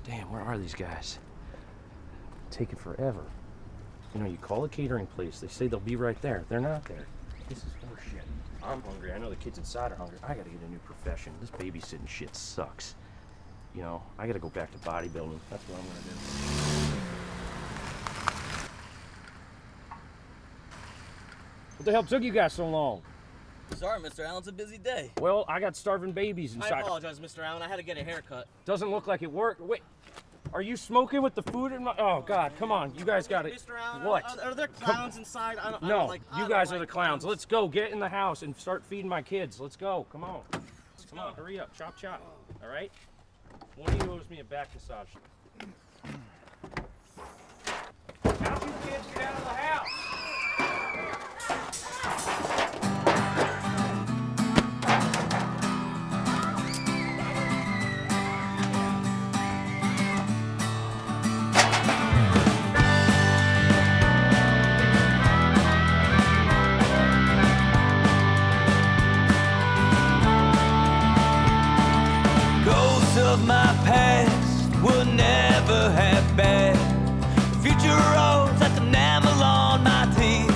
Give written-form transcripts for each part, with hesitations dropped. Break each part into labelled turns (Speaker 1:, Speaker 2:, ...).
Speaker 1: Damn, where are these guys? Taking forever. You know, you call a catering place, they say they'll be right there. They're not there. This is horseshit. I'm hungry. I know the kids inside are hungry. I gotta get a new profession. This babysitting shit sucks. You know, I gotta go back to bodybuilding. That's what I'm gonna do. What the hell took you guys so long?
Speaker 2: Sorry, Mr. Allen, it's a busy day.
Speaker 1: Well, I got starving babies inside.
Speaker 2: I apologize, Mr. Allen. I had to get a haircut.
Speaker 1: Doesn't look like it worked. Wait, are you smoking with the food in my... Oh, God, come on. You guys got it.
Speaker 2: Mr. Allen,
Speaker 1: what?
Speaker 2: Are there clowns inside?
Speaker 1: No, you guys are the clowns. Let's go. Get in the house and start feeding my kids. Let's go. Come on. Come on, hurry up. Chop, chop. All right? One of you owes me a back massage. How'd you kids get out of the house?
Speaker 3: Of my past will never have been. The future rolls like enamel on my teeth.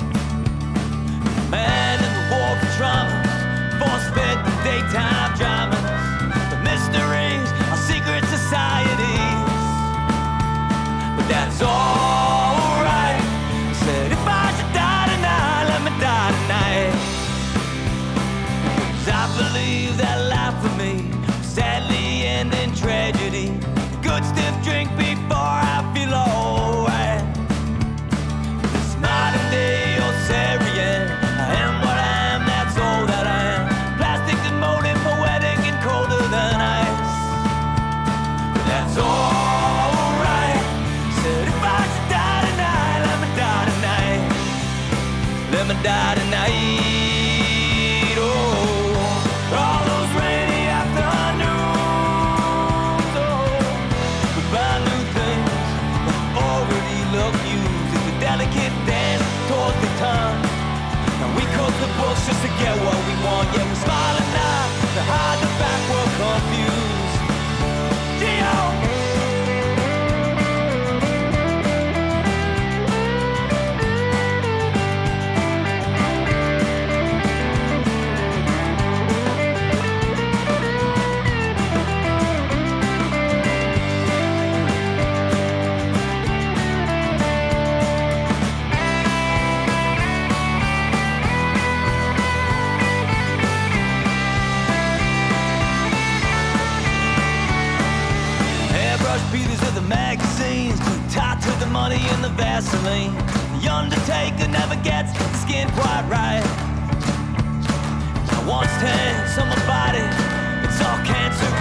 Speaker 3: Man in the war for traumas, force-fed the daytime dramas, the mysteries of secret societies. But that's alright. I said if I should die tonight, let me die tonight. 'Cause I believe that life for me sadly end in tragedy. Good stiff drink before I feel alright. This modern day Osirian, I am what I am, that's all that I am. Plastic and molded, poetic and colder than ice. But that's alright. Said if I should die tonight, let me die tonight. Let me die tonight. Oh, all those rainy afternoons. Delicate dance towards the tongue. Now we cut the books just to get what we want. Yeah, we smile at night to hide the fact we're confused. Gio! Beaters of the magazines, tied to the money and the Vaseline. The undertaker never gets the skin quite right. I once tan on my body, it's all cancer